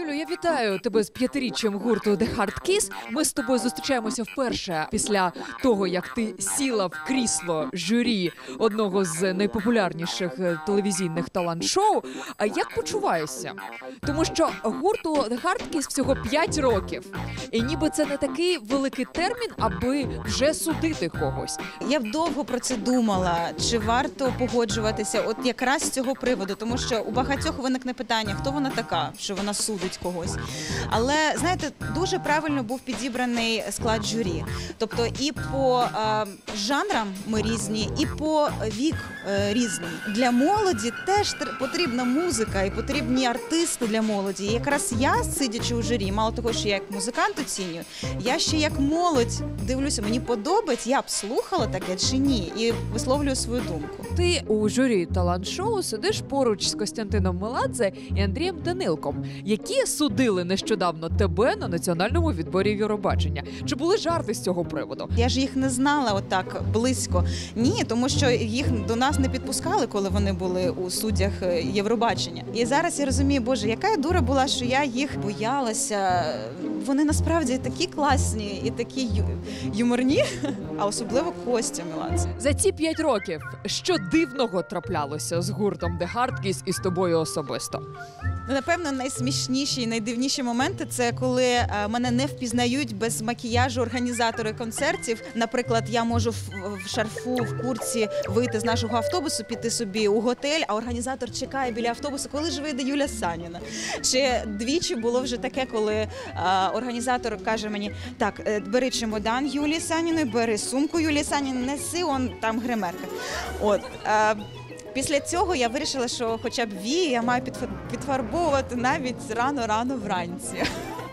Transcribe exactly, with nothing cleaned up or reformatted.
Юлю, я вітаю тебе з п'ятиріччям гурту The Hard Kiss. Ми з тобою зустрічаємося вперше після того, як ти сіла в крісло журі одного з найпопулярніших телевізійних талант-шоу. А як почуваєшся? Тому що гурту The Hard Kiss всього п'ять років. І ніби це не такий великий термін, аби вже судити когось. Я довго про це думала, чи варто погоджуватися от якраз з цього приводу, тому що у багатьох виникне питання, хто вона така, що вона судить когось. Але, знаєте, дуже правильно був підібраний склад журі. Тобто і по е, жанрам ми різні, і по вік е, різний. Для молоді теж потрібна музика і потрібні артисти для молоді. І якраз я, сидячи у журі, мало того, що я як музикант оцінюю, я ще як молодь дивлюся, мені подобається, я б слухала таке чи ні, і висловлюю свою думку. Ти у журі талант-шоу сидиш поруч з Костянтином Меладзе і Андрієм Данилком, які судили нещодавно тебе на національному відборі Євробачення. Чи були жарти з цього приводу? Я ж їх не знала отак близько. Ні, тому що їх до нас не підпускали, коли вони були у суддях Євробачення. І зараз я розумію, боже, яка я дура була, що я їх боялася. Вони насправді такі класні і такі ю... юморні, а особливо Костя Меладзе. За ці п'ять років що дивного траплялося з гуртом The Hard Kiss і з тобою особисто? Напевно, найсмішніші і найдивніші моменти – це коли е, мене не впізнають без макіяжу організатори концертів. Наприклад, я можу в, в шарфу, в куртці вийти з нашого автобусу, піти собі у готель, а організатор чекає біля автобусу, коли ж вийде Юля Саніна. Чи двічі було вже таке, коли е, організатор каже мені, так, е, бери чемодан Юлії Саніної, бери сумку Юлії Саніної, неси, он там гримерка. От, е, Після цього я вирішила, що хоча б вії я маю підфарбовувати навіть рано-рано вранці.